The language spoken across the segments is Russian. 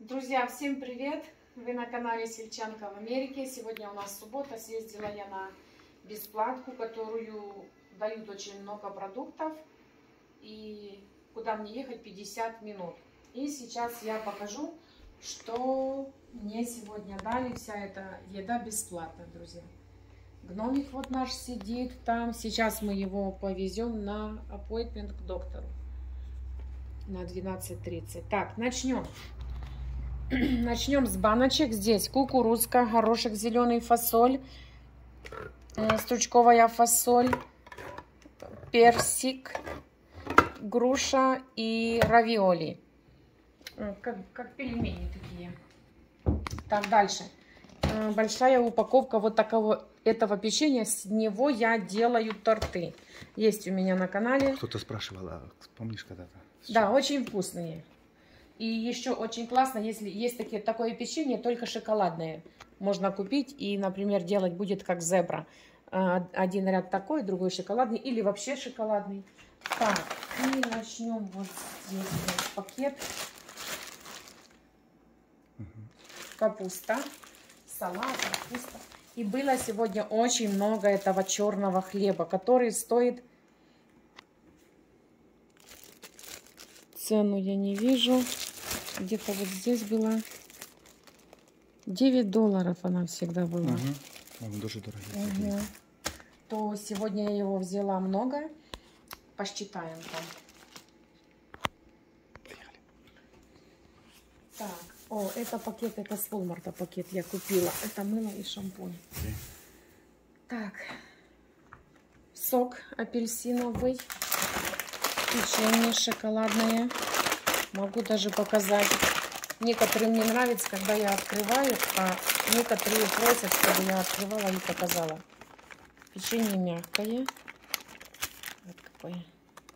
Друзья, всем привет! Вы на канале Сельчанка в Америке. Сегодня у нас суббота. Съездила я на бесплатку, которую дают очень много продуктов. И куда мне ехать 50 минут. И сейчас я покажу, что мне сегодня дали. Вся эта еда бесплатно, друзья. Гномик вот наш сидит там. Сейчас мы его повезем на appointment к доктору. На 12:30. Так, начнем. Начнем с баночек. Здесь кукурузка, горошек зеленый, фасоль, стручковая фасоль, персик, груша и равиоли. Как пельмени такие. Так, дальше. Большая упаковка вот такого этого печенья. С него я делаю торты. Есть у меня на канале. Кто-то спрашивал, а помнишь когда-то? Да, очень вкусные. И еще очень классно, если есть такое печенье, только шоколадное. Можно купить и, например, делать будет как зебра. Один ряд такой, другой шоколадный или вообще шоколадный. Так, и начнем вот здесь пакет. Капуста, салат, капуста. И было сегодня очень много этого черного хлеба, который стоит... Цену я не вижу. Где-то вот здесь было $9 она всегда была. Он дуже дорогий. То сегодня я его взяла много. Посчитаем там. Так, это пакет, это с Walmart пакет я купила. Это мыло и шампунь. Так, сок апельсиновый, печенье шоколадное. Могу даже показать. Некоторым не нравится, когда я открываю, а некоторые просят, чтобы я открывала и показала. Печенье мягкое. Вот какое.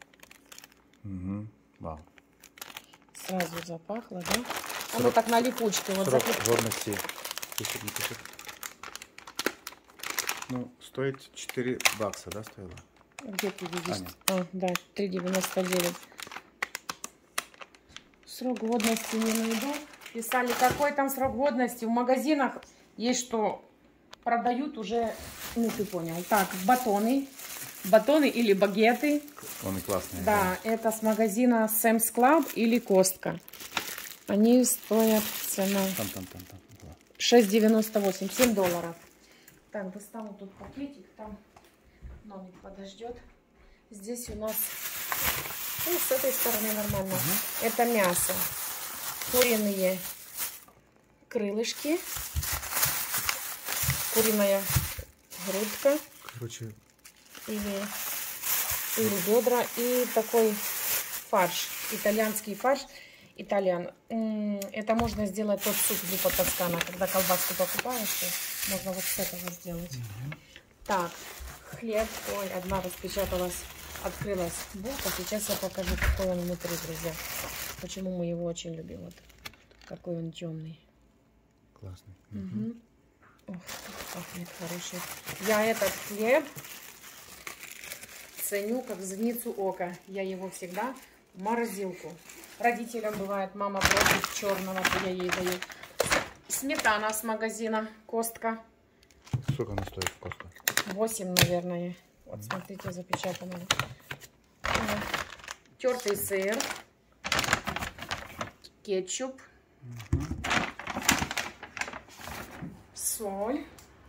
Вау. Сразу запахло, да? Оно так на липучке. Вот срок годности. Ну, стоит $4, да, стоило? Где ты видишь? Да, 3,99. Срок годности не найду. Писали, какой там срок годности. В магазинах есть, что продают уже, ну ты понял. Так, батоны или багеты. Они классные. Да, это с магазина Sam's Club или Костка. Они стоят, цена Там. $6,98, $7. Так, достану тут пакетик, там номер подождет. Здесь у нас... Ну, с этой стороны нормально. Это мясо. Куриные крылышки. Куриная грудка. Короче. Или бедра. И такой фарш. Итальянский фарш. Итальян. Это можно сделать тот суп группа Тоскана. Когда колбаску покупаешь, можно вот с этого сделать. Так, хлеб. Ой, одна распечаталась. Открылась булка. Сейчас я покажу, какой он внутри, друзья. Почему мы его очень любим. Вот какой он темный. Классный. Ох, пахнет хороший. Я этот хлеб ценю как зеницу ока. Я его всегда в морозилку. Родителям бывает, мама просит черного, то я ей даю. Сметана с магазина Костка. Сколько она стоит в Костка? 8, наверное. Вот, смотрите, запечатано. Тертый сыр. Кетчуп. Соль.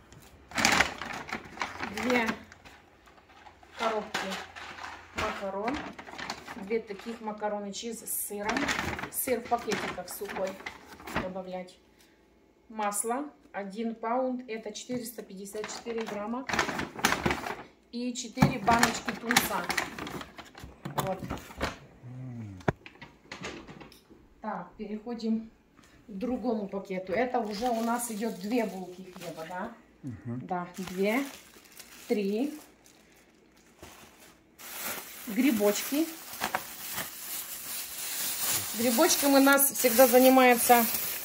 2 коробки макарон. 2 таких макароны чиз с сыром. Сыр в пакетиках сухой добавлять. Масло. 1 паунд. Это 454 грамма. И 4 баночки тунца. Вот. Так, переходим к другому пакету. Это уже у нас идет 2 булки хлеба, да? Да, 2, 3. Грибочки. Грибочками у нас всегда занимается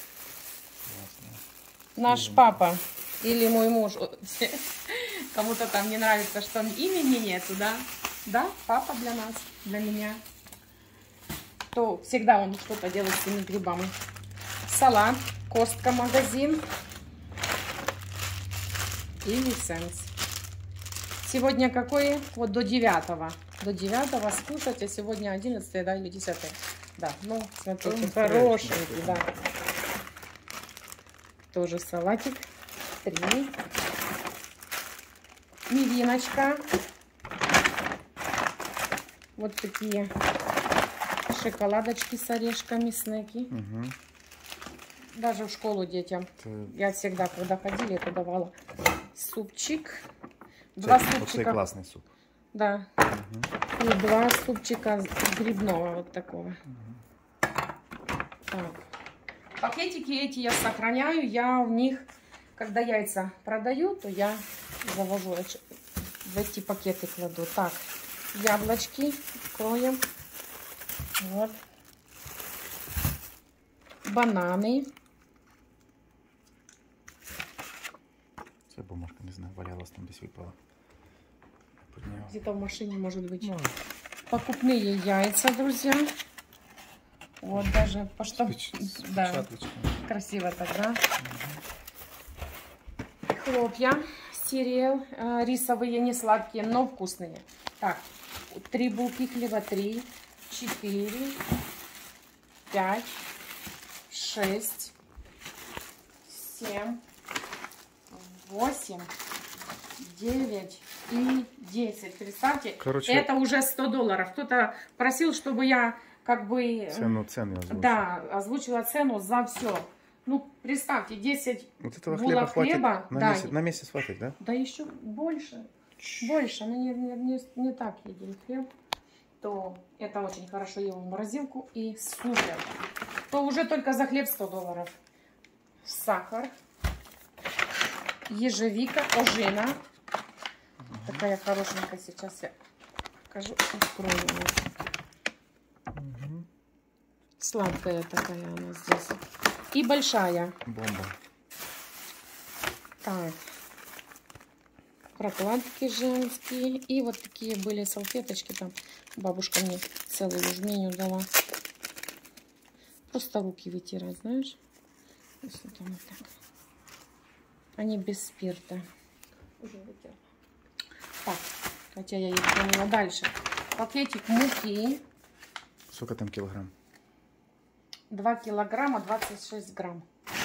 наш папа или мой муж. Кому-то там не нравится, что имени нету, да? Да, папа для нас, для меня. То всегда он что-то делает с этими грибами. салат, Костка магазин и Лисенс. Сегодня какое? Вот до 9. До 9 скушать, а сегодня 11, да, или 10. Да, ну, смотрите, хорошенький, да. Тоже салатик. 3. Мивиночка. Вот такие шоколадочки с орешками, снеки. Угу. Даже в школу детям. Я всегда, когда ходили, это давала. Супчик. 2 супчика. Классный суп. Да. Угу. И 2 супчика грибного вот такого. Угу. Так. Пакетики эти я сохраняю. Я в них, когда яйца продаю, то я завожу в эти пакеты кладу. Так. Яблочки кроем. Вот. Бананы. Це бумажка, не знаю, валялась там, десь выпала. Где-то в машине, может быть. Ну, покупные яйца, друзья. Вот даже да. Красиво так, да? Угу. Хлопья, сириэл, рисовые, не сладкие, но вкусные. Так, 3 булки хлеба, 3, 4, 5, 6, 7, 8, 9 и 10. Представьте, короче, это уже $100. Кто-то просил, чтобы я как бы... Цену озвучила. Да, озвучила цену за все. Ну, представьте, 10 вот этого булок хлеба. На месяц хватит, да? Да еще больше. Больше. Мы не так едим хлеб. То это очень хорошо его в морозилку. И супер. То уже только за хлеб $100. Сахар. Ежевика, ожина. Такая хорошенькая. Сейчас я покажу. Открою. Угу. Сладкая такая она здесь. И большая. Бомба. Так. Прокладки женские. И вот такие были салфеточки. Там бабушка мне целую жменю дала. Просто руки вытирать, знаешь. Если там вот так. Они без спирта. Уже вытерла. Так. Хотя я их помыла дальше. Пакетик муки. Сколько там килограмм? 2 килограмма 26 грамм.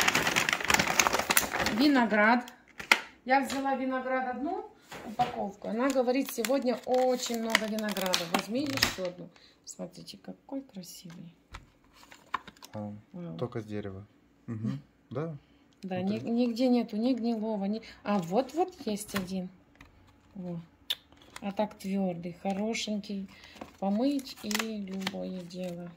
Виноград. Я взяла виноград одну упаковку. Она говорит, сегодня очень много винограда. Возьми еще одну. Смотрите, какой красивый. Только с дерева. Угу. Да. Да, вот нигде нету, ни гнилого, ни... А вот есть один. Во. А так твердый, хорошенький. Помыть и любое дело.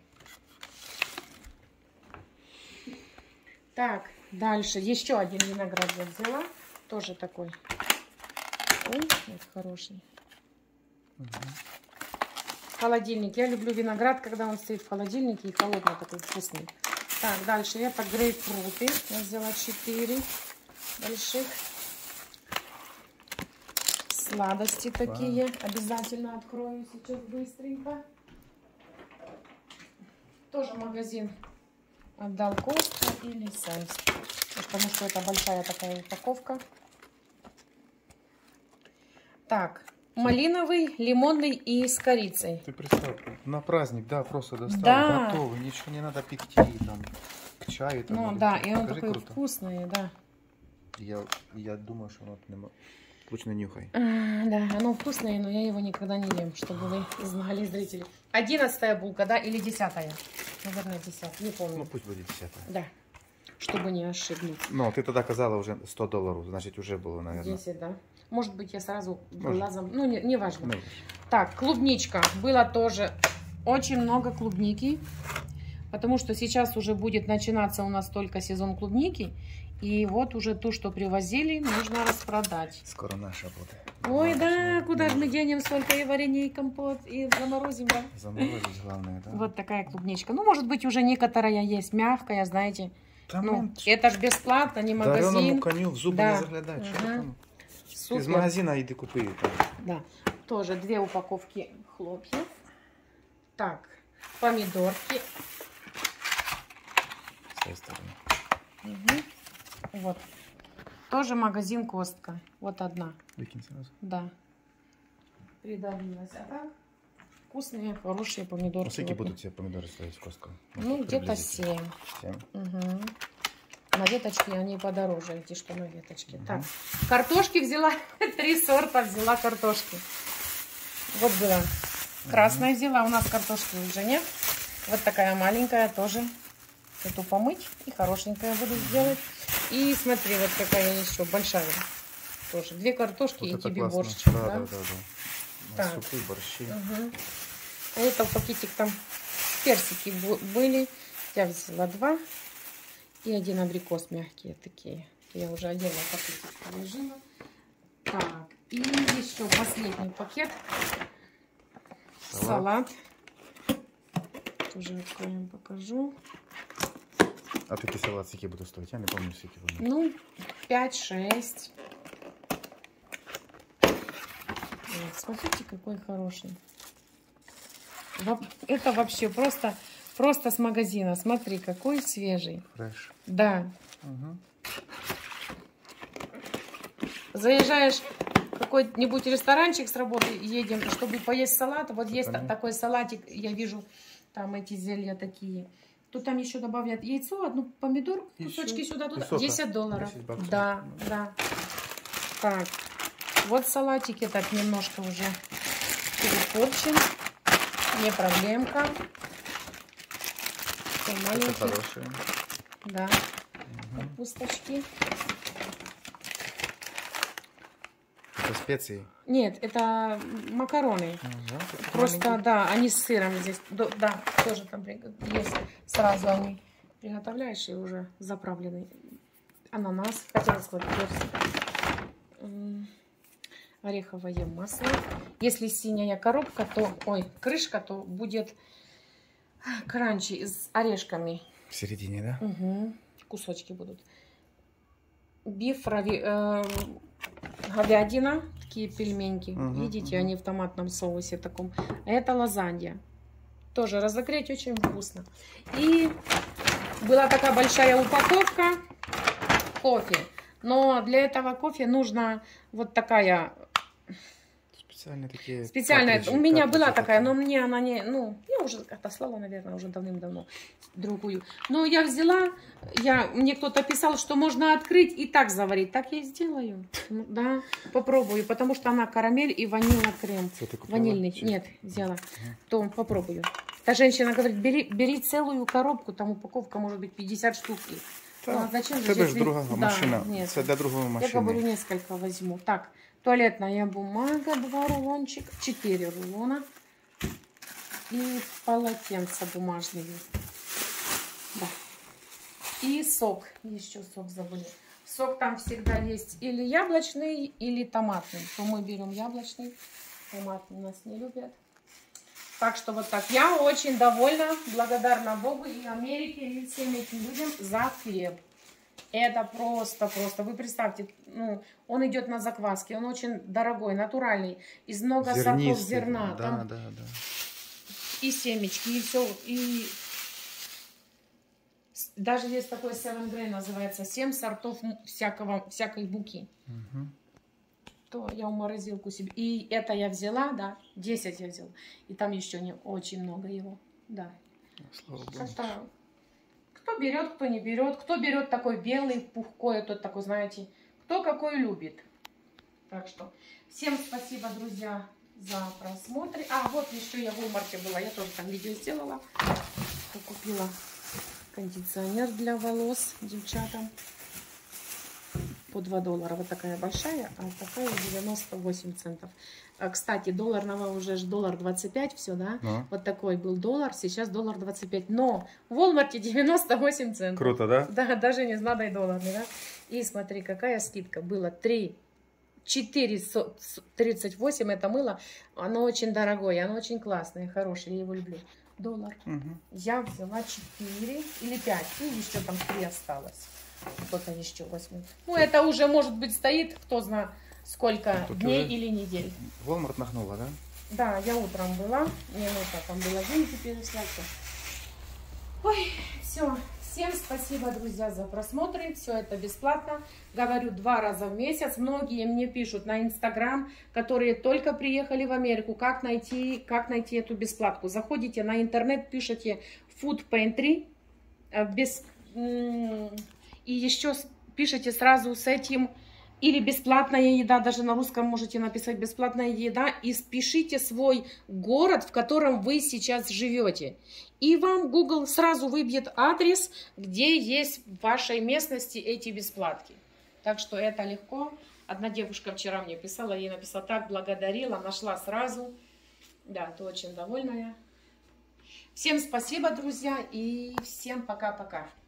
Так, дальше. Еще один виноград я взяла. Тоже такой. Ой, вот хороший. Угу. Холодильник. Я люблю виноград, когда он стоит в холодильнике и холодный такой вкусный. Так, дальше это грейпфруты. Я взяла 4 больших. Сладости такие. Обязательно открою сейчас быстренько. Тоже магазин отдал Костка или Сенс. Потому что это большая такая упаковка. Так, малиновый, лимонный и с корицей. Ты представь, на праздник, да, просто достал, да. готовый, ничего не надо пекти, там, к чаю. Там, ну да, и он такой круто. Вкусный, да. Я думаю, что оно точно нюхай. Да, оно вкусное, но я его никогда не ем, чтобы вы знали, зрители. 11-я булка, да, или 10-я? Наверное, 10-я, не помню. Ну, пусть будет 10-я. Да, чтобы не ошибиться. Но ты тогда казала уже $100, значит, уже было, наверное. 10, да. Может быть, я сразу глазом... Ну, не важно. Ну. Так, клубничка. Было тоже очень много клубники. Потому что сейчас уже будет начинаться у нас только сезон клубники. И вот уже ту, что привозили, нужно распродать. Скоро наша будет. Ой, да, куда же мы денем столько и варенье, и компот, и заморозим, да? Заморозить главное, да. Вот такая клубничка. Ну, может быть, уже некоторая есть мягкая, знаете. Там ну, это ж бесплатно, не магазин. Дареному коню в зубы да. не заглядать. Ага. Из магазина иди купи. Там. Да, тоже 2 упаковки хлопьев. Так, помидорки. той стороны. Угу. Вот. Тоже магазин Костка. Вот одна. Выкинь сразу. Да. Придавилась. А так вкусные, хорошие помидорки. Сколько вот. будут тебе помидоры стоить в Костко? Ну, где-то 7. 7. Угу. На веточке они подороже, эти что на веточке. Угу. Так, картошки взяла, 3 сорта взяла картошки. Вот была красная взяла, у нас картошки уже нет. Вот такая маленькая тоже. Эту помыть и хорошенькая буду сделать. И смотри, вот какая еще большая. Тоже 2 картошки вот и тебе классно. борщ. Да. Так. Супы, борщи. Угу. А это в пакетик там персики были. Я взяла 2. И 1 абрикос мягкие такие. Я уже отдельно пакетик положила. Так, и еще последний пакет. Салат. Тоже откроем, покажу. А такие салатики будут стоить? Я не помню, сколько вы. Ну, 5-6. Вот, смотрите, какой хороший. Это вообще просто с магазина. Смотри, какой свежий. Фреш. Да. Угу. Заезжаешь в какой-нибудь ресторанчик с работы, едем, чтобы поесть салат. Вот есть такой салатик, я вижу, там эти зелья такие. Тут там еще добавляют яйцо, одну помидор, кусочки сюда-туда. $10. 10 баксов. Да, да. Так, вот салатики так немножко уже перепорчен. Не проблемка. Это хорошие. Да. Капусточки. Это специи? Нет, это макароны. Ага, просто, маленькие. да, они с сыром здесь. Да, тоже там есть. Сразу они приготовляешь и уже заправленный. Ананас. Хотела сказать персик. Ореховое масло. Если синяя коробка, то, крышка, то будет кранчи с орешками. В середине, да? Угу. Кусочки будут. Биф, говядина, такие пельменьки. Видите, они в томатном соусе таком. А это лазанья. Тоже разогреть очень вкусно. И была такая большая упаковка кофе. Но для этого кофе нужна вот такая... Специальные такие. Специальная. У меня была такая, но мне она не... Ну, я уже отослала, наверное, уже давным-давно другую. Но я взяла, мне кто-то писал, что можно открыть и так заварить. Так я и сделаю. Да, попробую, потому что она карамель и ванильный крем. Ванильный. Нет, взяла. То попробую. Та женщина говорит, бери целую коробку, там упаковка может быть 50 штук. Так, зачем же, это же другая машина. Нет. Это для другой машины. Я говорю, несколько возьму. Так, туалетная бумага, 2 рулончика, 4 рулона. И полотенца бумажные. Да. И сок. Еще сок забыли. Сок там всегда есть или яблочный, или томатный. То мы берем яблочный. Томатный нас не любят. Так что вот так. Я очень довольна, благодарна Богу и Америке, и всем этим людям за хлеб. Это просто. Вы представьте, ну, он идет на закваске, он очень дорогой, натуральный, из много сортов зерна. Да, там да. И семечки, и все. И даже есть такой 7 Grain, называется, 7 сортов всякой муки. Угу. То я в морозилку себе. И это я взяла, да, 10 я взяла. И там еще не очень много его. Да. Слава Богу. Это... Кто берет, кто не берет. Кто берет такой белый, пухкой, тот такой, знаете, кто какой любит. Так что всем спасибо, друзья, за просмотр. А, вот еще я в Walmart была, я тоже там видео сделала. Купила кондиционер для волос девчатам. По $2. Вот такая большая, а такая 98 центов. Кстати, долларного уже $1.25, все, да? Вот такой был $1, сейчас $1.25. Но в Walmart 98 центов. Круто, да? Да, даже не знаю, долларный, да? И смотри, какая скидка. Было 4,38 это мыло. Оно очень дорогое, оно очень классное, хорошее, я его люблю. $1. Я взяла 4 или 5, и еще там 3 осталось. Кто-то еще возьмет. Ну, это уже, может быть, стоит, кто знает, сколько тут дней или недель. Walmart нахнула, да? Да, я утром была. Мне нужно там было деньги переслать. Ой, все. Всем спасибо, друзья, за просмотры. Все это бесплатно. Говорю 2 раза в месяц. Многие мне пишут на Инстаграм, которые только приехали в Америку, как найти эту бесплатку. Заходите на интернет, пишите Food Pantry и еще пишите сразу с этим или бесплатная еда, даже на русском можете написать бесплатная еда, и спишите свой город, в котором вы сейчас живете. И вам Google сразу выбьет адрес, где есть в вашей местности эти бесплатки. Так что это легко. Одна девушка вчера мне писала, ей написала, так благодарила, нашла сразу. Да, ты очень довольная. Всем спасибо, друзья, и всем пока-пока.